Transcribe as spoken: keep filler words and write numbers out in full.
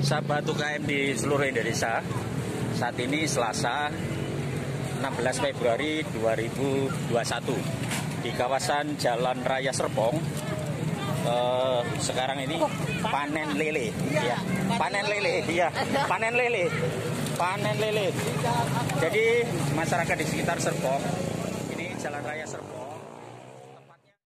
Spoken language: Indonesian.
sahabat U K M di seluruh Indonesia. Saat ini Selasa enam belas Februari dua ribu dua puluh satu di kawasan Jalan Raya Serpong. Uh, sekarang ini panen lele, ya, panen lele, ya, panen lele, panen lele. Jadi masyarakat di sekitar Serpong, ini Jalan Raya Serpong.